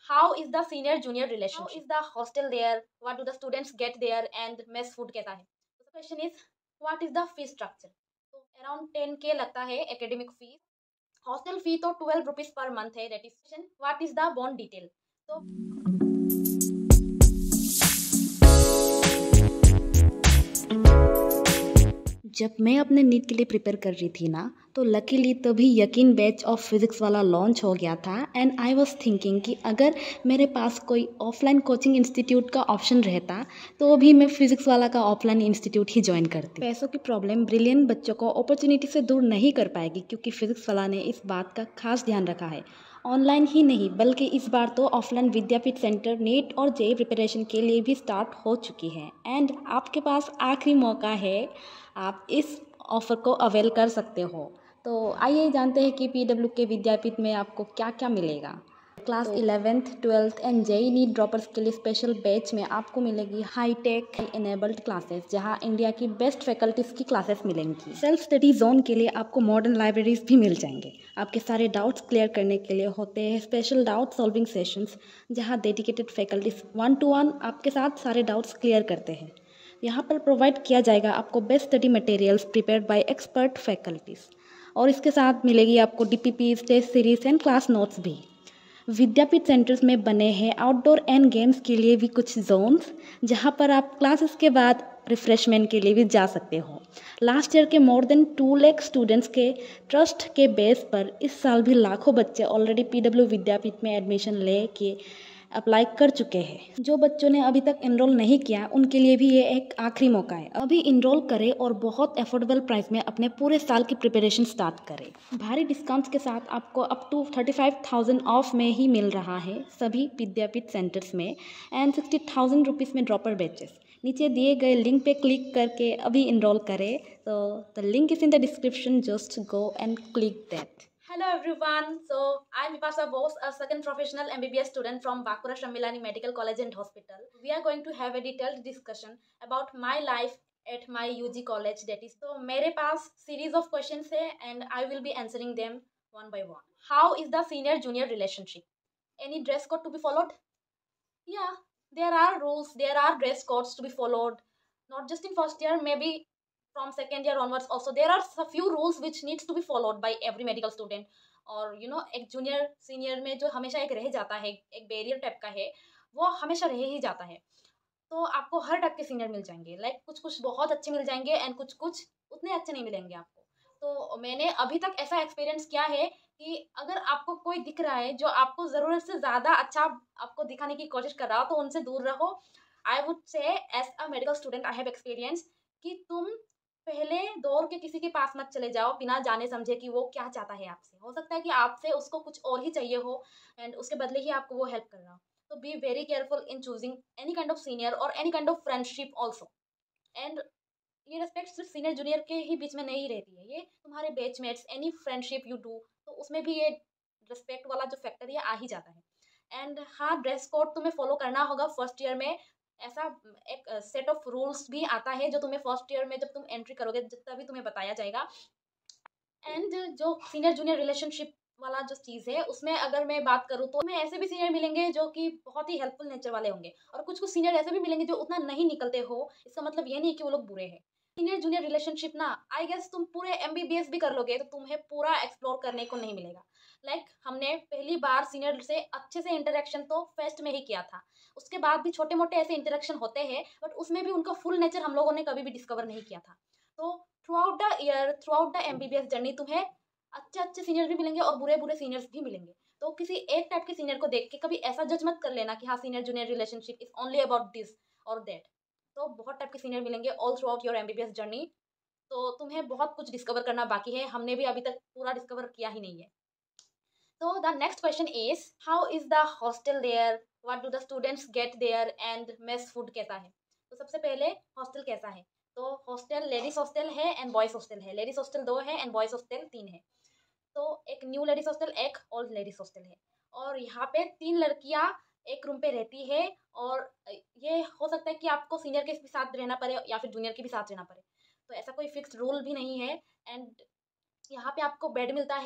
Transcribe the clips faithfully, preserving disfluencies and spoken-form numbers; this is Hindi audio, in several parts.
How is the senior junior relationship? How is the hostel there? What do the students get there? And mess food कैसा है? So the question is, what is the fee structure? So around ten k लगता है academic fee. Hostel fee तो twelve rupees per month है. That is, what is the bond detail? So जब मैं अपने नीट के लिए प्रिपेयर कर रही थी ना, तो लकीली तभी यकीन बैच ऑफ फिज़िक्स वाला लॉन्च हो गया था एंड आई वाज थिंकिंग कि अगर मेरे पास कोई ऑफलाइन कोचिंग इंस्टीट्यूट का ऑप्शन रहता तो भी मैं फिज़िक्स वाला का ऑफलाइन इंस्टीट्यूट ही ज्वाइन करती। पैसों की प्रॉब्लम ब्रिलियंट बच्चों को अपॉर्चुनिटी से दूर नहीं कर पाएगी, क्योंकि फिज़िक्स वाला ने इस बात का खास ध्यान रखा है। ऑनलाइन ही नहीं बल्कि इस बार तो ऑफलाइन विद्यापीठ सेंटर नीट और जेई प्रिपरेशन के लिए भी स्टार्ट हो चुकी है एंड आपके पास आखिरी मौका है, आप इस ऑफ़र को अवेल कर सकते हो। तो आइए जानते हैं कि पीडब्ल्यू के विद्यापीठ में आपको क्या क्या मिलेगा। Class eleventh twelfth and JEE NEET droppers के लिए स्पेशल बैच में आपको मिलेगी हाईटेक इनेबल्ड क्लासेस, जहां इंडिया की बेस्ट फैकल्टीज़ की क्लासेस मिलेंगी। सेल्फ स्टडी जोन के लिए आपको मॉडर्न लाइब्रेरीज भी मिल जाएंगे। आपके सारे डाउट्स क्लियर करने के लिए होते हैं स्पेशल डाउट सॉल्विंग सेशंस, जहां dedicated faculties one to one आपके साथ सारे डाउट्स क्लियर करते हैं। यहाँ पर प्रोवाइड किया जाएगा आपको best study materials prepared by expert faculties, और इसके साथ मिलेगी आपको DPPs, test series and class notes भी। विद्यापीठ सेंटर्स में बने हैं आउटडोर एंड गेम्स के लिए भी कुछ जोन्स, जहाँ पर आप क्लासेस के बाद रिफ्रेशमेंट के लिए भी जा सकते हो। लास्ट ईयर के more than two lakh students के ट्रस्ट के बेस पर इस साल भी लाखों बच्चे ऑलरेडी पीडब्ल्यू विद्यापीठ में एडमिशन ले के अप्लाई कर चुके हैं। जो बच्चों ने अभी तक इनरोल नहीं किया उनके लिए भी ये एक आखिरी मौका है। अभी इनरोल करें और बहुत अफोर्डेबल प्राइस में अपने पूरे साल की प्रिपरेशन स्टार्ट करें। भारी डिस्काउंट्स के साथ आपको up to thirty five thousand off में ही मिल रहा है सभी विद्यापीठ सेंटर्स में एंड सिक्सटी थाउजेंड रुपीज़ में ड्रॉपर बैचेस। नीचे दिए गए लिंक पे क्लिक करके अभी इनरोल करें। तो the link is in the description, just go and click that. hello everyone, so I'm Vipasa Bose, a second professional M B B S student from Bakura Shamilani Medical College and Hospital. We are going to have a detailed discussion about my life at my U G college, that is. So मेरे पास series of questions है and I will be answering them one by one. How is the senior junior relationship? Any dress code to be followed? Yeah, there are rules, there are dress codes to be followed, not just in first year, maybe from second year onwards also. There are a few rules which needs to be followed by every medical student. और यू नो एक जूनियर सीनियर में जो हमेशा एक रह जाता है, एक बैरियर टाइप का है, वो हमेशा रह ही जाता है। तो आपको हर टाइप के सीनियर मिल जाएंगे, लाइक like, कुछ कुछ बहुत अच्छे मिल जाएंगे एंड कुछ कुछ उतने अच्छे नहीं मिलेंगे आपको। तो मैंने अभी तक ऐसा एक्सपीरियंस किया है कि अगर आपको कोई दिख रहा है जो आपको ज़रूरत से ज़्यादा अच्छा आपको दिखाने की कोशिश कर रहा हो, तो उनसे दूर रहो। I would say as a medical student I have experience कि तुम पहले दौड़ के किसी के पास मत चले जाओ बिना जाने समझे कि वो क्या चाहता है आपसे। हो सकता है कि आपसे उसको कुछ और ही चाहिए हो एंड उसके बदले ही आपको वो हेल्प कर रहा हो। तो be very careful in choosing any kind of senior और any kind of friendship also. And ये रेस्पेक्ट सिर्फ सीनियर जूनियर के ही बीच में नहीं रहती है, ये तुम्हारे batchmates any friendship you do, तो उसमें भी ये रेस्पेक्ट वाला जो फैक्टर ये आ ही जाता है। एंड हाँ, ड्रेस कोड तुम्हें फॉलो करना होगा फर्स्ट ईयर में। ऐसा एक सेट ऑफ रूल्स भी आता है जो तुम्हें फर्स्ट ईयर में जब तुम एंट्री करोगे जितना भी तुम्हें बताया जाएगा। एंड जो सीनियर जूनियर रिलेशनशिप वाला जो चीज़ है उसमें अगर मैं बात करूँ तो हमें ऐसे भी सीनियर मिलेंगे जो कि बहुत ही हेल्पफुल नेचर वाले होंगे, और कुछ कुछ सीनियर ऐसे भी मिलेंगे जो उतना नहीं निकलते हो। इसका मतलब ये नहीं कि वो लोग बुरे हैं। सीनियर जूनियर रिलेशनशिप ना, आई गेस तुम पूरे एमबीबीएस भी कर लोगे तो तुम्हें पूरा एक्सप्लोर करने को नहीं मिलेगा। लाइक like, हमने पहली बार सीनियर से अच्छे से इंटरेक्शन तो फेस्ट में ही किया था, उसके बाद भी छोटे मोटे ऐसे इंटरेक्शन होते हैं बट उसमें भी उनका फुल नेचर हम लोगों ने कभी भी डिस्कवर नहीं किया था। तो throughout the year, throughout the MBBS journey तुम्हें अच्छे अच्छे सीनियर भी मिलेंगे और बुरे बुरे सीनियर्स भी मिलेंगे। तो किसी एक टाइप के सीनियर को देख के कभी ऐसा जज मत कर लेना कि हाँ senior junior relationship is only about this और दैट। तो बहुत टाइप के सीनियर मिलेंगे all throughout your MBBS journey. तो तुम्हें बहुत कुछ डिस्कवर करना बाकी है, हमने भी अभी तक पूरा डिस्कवर किया ही नहीं है। तो the next question is, how is the hostel there, what do the students get there and mess food कैसा है। तो सबसे पहले हॉस्टल कैसा है। तो हॉस्टल लेडीज हॉस्टल है एंड बॉयज़ हॉस्टल है। लेडीज हॉस्टल दो है एंड बॉयज़ हॉस्टल तीन है। तो एक न्यू लेडीज हॉस्टल, एक ओल्ड लेडीज हॉस्टल है, और यहाँ पे तीन लड़कियाँ एक रूम पे रहती है। और ये हो सकता है कि आपको सीनियर के भी साथ रहना पड़े या फिर जूनियर के भी साथ रहना पड़े, तो ऐसा कोई फिक्स रूल भी नहीं है। एंड यहाँ पे आपको बेड मिलता है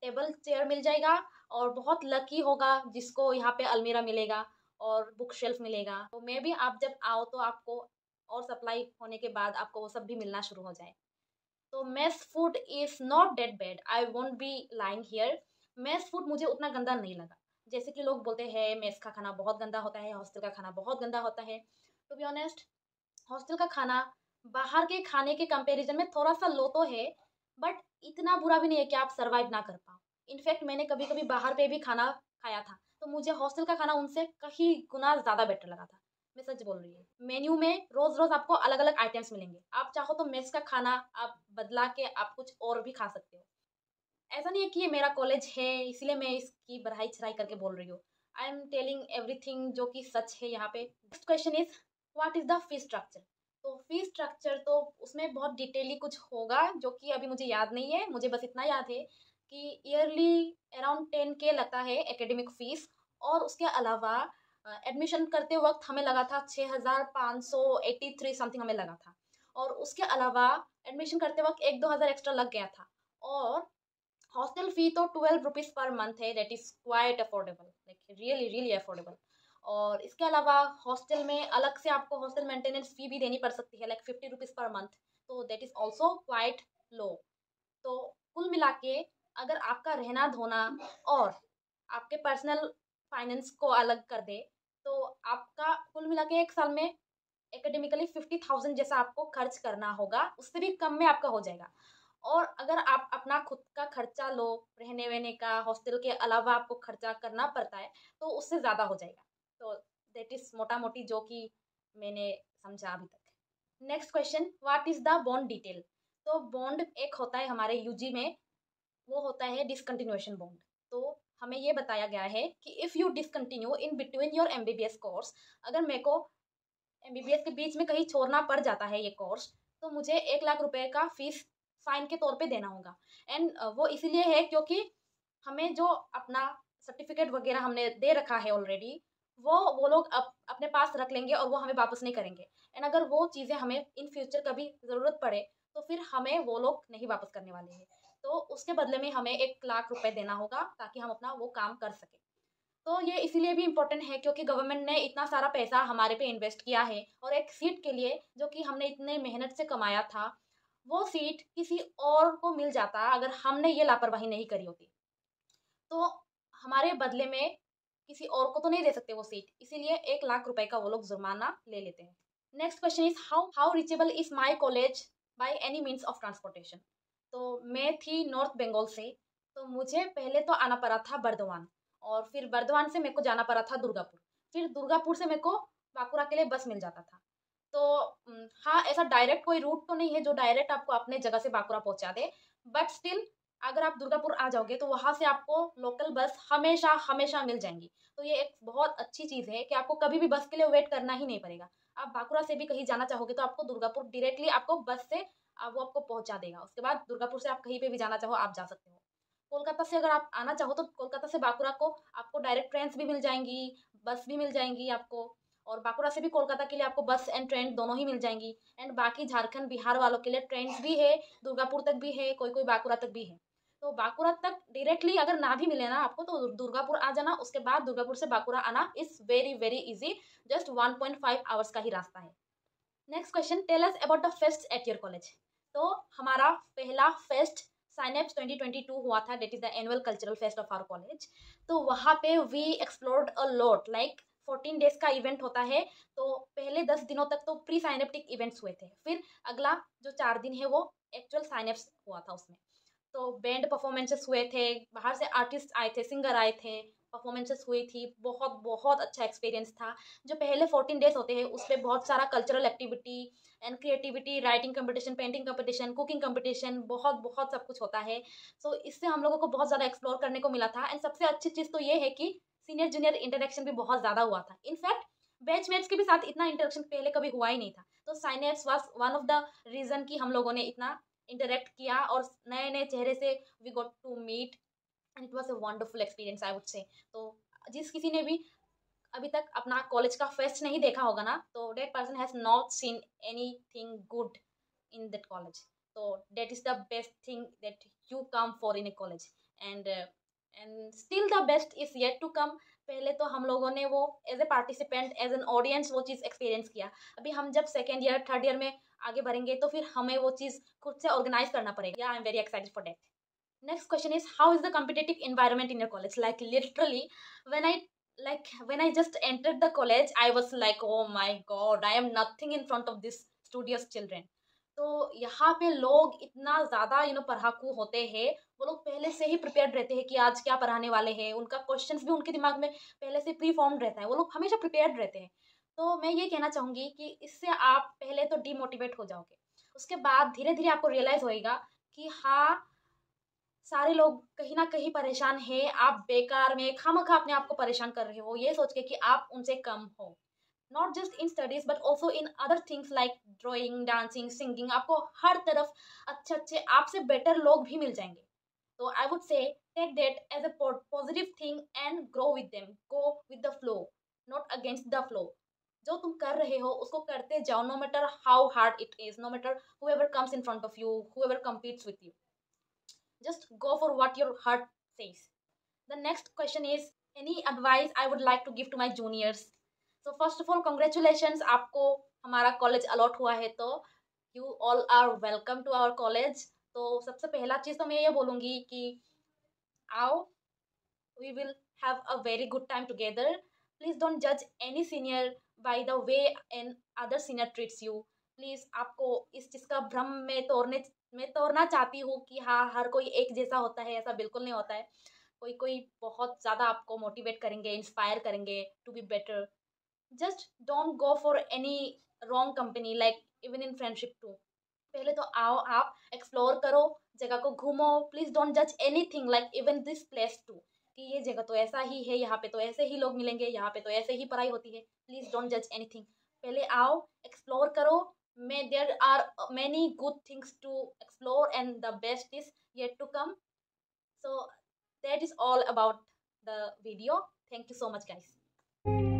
टेबल चेयर मिल जाएगा, और बहुत लकी होगा जिसको यहाँ पे अलमीरा मिलेगा और बुक शेल्फ मिलेगा। तो मे बी आप जब आओ तो आपको और सप्लाई होने के बाद आपको वो सब भी मिलना शुरू हो जाए। तो mess food is not that bad, I won't be lying here. Mess food मुझे उतना गंदा नहीं लगा। जैसे कि लोग बोलते हैं मेस का खाना बहुत गंदा होता है, हॉस्टल का खाना बहुत गंदा होता है। टू बी ऑनेस्ट, हॉस्टल का खाना बाहर के खाने के कंपैरिजन में थोड़ा सा लो तो है, बट इतना बुरा भी नहीं है कि आप सरवाइव ना कर पाओ। इनफैक्ट मैंने कभी कभी बाहर पे भी खाना खाया था, तो मुझे हॉस्टल का खाना उनसे कहीं गुना ज़्यादा बेटर लगा था। मैं सच बोल रही हूँ। मेन्यू में रोज रोज आपको अलग अलग आइटम्स मिलेंगे। आप चाहो तो मेस का खाना आप बदला के आप कुछ और भी खा सकते हो। ऐसा नहीं है कि ये मेरा कॉलेज है इसलिए मैं इसकी बढ़ाई चढ़ाई करके बोल रही हूँ। आई एम टेलिंग एवरीथिंग जो कि सच है यहाँ पे। Next question is what is the fee structure. तो फी स्ट्रक्चर तो उसमें बहुत डिटेली कुछ होगा जो कि अभी मुझे याद नहीं है। मुझे बस इतना याद है कि ईयरली अराउंड टेन के लगता है एकेडमिक फीस, और उसके अलावा एडमिशन करते वक्त हमें लगा था छः हज़ार पाँच सौ एट्टी थ्री समथिंग हमें लगा था, और उसके अलावा एडमिशन करते वक्त एक दो हज़ार एक्स्ट्रा लग गया था। और हॉस्टल फी तो ट्वेल्व रुपीज़ पर मंथ है, that is quite affordable, like really really affordable. और इसके अलावा हॉस्टल में अलग से आपको हॉस्टल मेंटेनेंस फी भी देनी पड़ सकती है, like fifty rupees per month, तो that is also quite low. तो कुल मिला के अगर आपका रहना धोना और आपके पर्सनल फाइनेंस को अलग कर दे तो आपका कुल मिला के एक साल में एकेडमिकली फिफ्टी थाउजेंड जैसा आपको खर्च करना होगा, उससे भी कम में आपका हो जाएगा। और अगर आप अपना खुद का खर्चा लो, रहने वहने का, हॉस्टल के अलावा आपको खर्चा करना पड़ता है, तो उससे ज़्यादा हो जाएगा। तो दैट इज़ मोटा मोटी जो कि मैंने समझा अभी तक। Next question, what is the bond detail. तो बॉन्ड एक होता है हमारे यूजी में, वो होता है डिसकंटिन्यूएशन बॉन्ड। तो हमें ये बताया गया है कि if you discontinue in between your MBBS course, अगर मेरे को एमबीबीएस के बीच में कहीं छोड़ना पड़ जाता है ये कोर्स, तो मुझे एक लाख रुपए का फीस फाइन के तौर पे देना होगा। एंड वो इसीलिए है क्योंकि हमें जो अपना सर्टिफिकेट वगैरह हमने दे रखा है ऑलरेडी, वो वो लोग अप, अपने पास रख लेंगे और वो हमें वापस नहीं करेंगे। एंड अगर वो चीज़ें हमें इन फ्यूचर कभी ज़रूरत पड़े तो फिर हमें वो लोग नहीं वापस करने वाले हैं। तो उसके बदले में हमें एक लाख रुपए देना होगा ताकि हम अपना वो काम कर सकें। तो ये इसीलिए भी इम्पोर्टेंट है क्योंकि गवर्नमेंट ने इतना सारा पैसा हमारे पे इन्वेस्ट किया है, और एक सीट के लिए जो कि हमने इतने मेहनत से कमाया था, वो सीट किसी और को मिल जाता अगर हमने ये लापरवाही नहीं करी होती। तो हमारे बदले में किसी और को तो नहीं दे सकते वो सीट, इसीलिए एक लाख रुपए का वो लोग जुर्माना ले लेते हैं। Next question is how how reachable is my college by any means of transportation. तो मैं थी नॉर्थ बंगाल से, तो मुझे पहले तो आना पड़ा था बर्दवान, और फिर बर्दवान से मेरे को जाना पड़ा था दुर्गापुर, फिर दुर्गापुर से मेरे को बांकुड़ा के लिए बस मिल जाता था। तो उम, हाँ, ऐसा डायरेक्ट कोई रूट तो नहीं है जो डायरेक्ट आपको अपने जगह से बांकुड़ा पहुंचा दे, बट स्टिल अगर आप दुर्गापुर आ जाओगे तो वहां से आपको लोकल बस हमेशा हमेशा मिल जाएंगी। तो ये एक बहुत अच्छी चीज़ है कि आपको कभी भी बस के लिए वेट करना ही नहीं पड़ेगा। आप बांकुड़ा से भी कहीं जाना चाहोगे तो आपको दुर्गापुर डायरेक्टली आपको बस से आ, वो आपको पहुंचा देगा। उसके बाद दुर्गापुर से आप कहीं पे भी जाना चाहो आप जा सकते हो। कोलकाता से अगर आप आना चाहो तो कोलकाता से बांकुड़ा को आपको डायरेक्ट ट्रेन भी मिल जाएंगी, बस भी मिल जाएंगी आपको। और बांकुड़ा से भी कोलकाता के लिए आपको बस एंड ट्रेन दोनों ही मिल जाएंगी। एंड बाकी झारखंड बिहार वालों के लिए ट्रेन भी है, दुर्गापुर तक भी है, कोई कोई बांकुड़ा तक भी है। तो बांकुड़ा तक डायरेक्टली अगर ना भी मिले ना आपको तो दुर्गापुर आ जाना, उसके बाद दुर्गापुर से बांकुड़ा आना is very very easy, just one point five hours का ही रास्ता है। Next question, tell us about the fest at your college. तो हमारा पहला fest Synapse twenty twenty two हुआ था, that is the annual cultural fest of our college. तो वहाँ पे we explored a lot, like fourteen days का इवेंट होता है। तो पहले दस दिनों तक तो प्री साइनेप्टिक इवेंट्स हुए थे, फिर अगला जो चार दिन है वो एक्चुअल साइनेप्स हुआ था उसमें। तो बैंड परफॉर्मेंसेस हुए थे, बाहर से आर्टिस्ट आए थे, सिंगर आए थे, परफॉर्मेंसेस हुई थी, बहुत बहुत अच्छा एक्सपीरियंस था। जो पहले फोर्टीन डेज होते हैं उस पर बहुत सारा cultural activity and creativity, writing competition, painting competition, cooking competition, बहुत बहुत सब कुछ होता है। सो so, इससे हम लोगों को बहुत ज़्यादा एक्सप्लोर करने को मिला था। एंड सबसे अच्छी चीज़ तो ये है कि सीनियर जूनियर इंटरेक्शन भी बहुत ज़्यादा हुआ था। इनफैक्ट बैचमेट्स के भी साथ इतना इंटरेक्शन पहले कभी हुआ ही नहीं था। तो Synapse was one of the reason कि हम लोगों ने इतना इंटरेक्ट किया और नए नए चेहरे से we got to meet, and it was a wonderful experience I would say. तो जिस किसी ने भी अभी तक अपना कॉलेज का फेस्ट नहीं देखा होगा ना, तो that person has not seen anything good in that college. तो that is the best thing that you come for in a college. And and still the best is yet to come. पहले तो हम लोगों ने वो as a participant as an audience वो चीज़ एक्सपीरियंस किया। अभी हम जब सेकेंड ईयर थर्ड ईयर में आगे बढ़ेंगे तो फिर हमें वो चीज़ खुद से ऑर्गेनाइज करना पड़ेगा। I am very excited for that. Next question is, how is the competitive environment in your college? Like literally, when I like when I just entered the college, I was like, oh my god, I am nothing in front of this studious children. तो यहाँ पे लोग इतना ज़्यादा यू नो पढ़ाकू होते हैं, वो लोग पहले से ही प्रिपेयर्ड रहते हैं कि आज क्या पढ़ाने वाले हैं। उनका क्वेश्चंस भी उनके दिमाग में पहले से प्री फॉर्म्ड रहता है, वो लोग हमेशा प्रिपेयर्ड रहते हैं। तो मैं ये कहना चाहूँगी कि इससे आप पहले तो डीमोटिवेट हो जाओगे, उसके बाद धीरे धीरे आपको रियलाइज़ होएगा कि हाँ, सारे लोग कहीं ना कहीं परेशान हैं, आप बेकार में खामखा अपने आप को परेशान कर रहे हो ये सोच के कि आप उनसे कम हो। Not just in studies but also in other things like drawing, dancing, singing, आपको हर तरफ अच्छे अच्छे आपसे बेटर लोग भी मिल जाएंगे। तो I would say take that as a positive thing and grow with them, go with the flow, not against the flow. जो तुम कर रहे हो उसको करते जाओ, no matter how hard it is, no matter whoever comes in front of you, whoever competes with you, just go for what your heart says. The next question is, any advice I would like to give to my juniors? So first of all, congratulations, आपको हमारा कॉलेज अलॉट हुआ है, तो you all are welcome to our college. तो सबसे पहला चीज़ तो मैं ये बोलूँगी कि आओ, we will have a very good time together. Please don't judge any senior by the way an other senior treats you. Please आपको इस चीज़ का भ्रम में तोड़ने मैं तोड़ना चाहती हूँ कि हाँ, हर कोई एक जैसा होता है, ऐसा बिल्कुल नहीं होता है। कोई कोई बहुत ज़्यादा आपको मोटिवेट करेंगे, इंस्पायर करेंगे to be better. Just don't go for any wrong company, like even in friendship too. पहले तो आओ, आप एक्सप्लोर करो, जगह को घूमो। प्लीज़ डोंट जज anything, like even this place too, कि ये जगह तो ऐसा ही है, यहाँ पे तो ऐसे ही लोग मिलेंगे, यहाँ पे तो ऐसे ही पढ़ाई होती है। प्लीज़ डोंट जज एनीथिंग। पहले आओ, एक्सप्लोर करो। May there are many good things to explore and the best is yet to come. So that is all about the video. Thank you so much, guys.